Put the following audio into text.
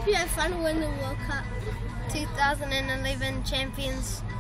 hope you have fun winning the World Cup. 2011 champions.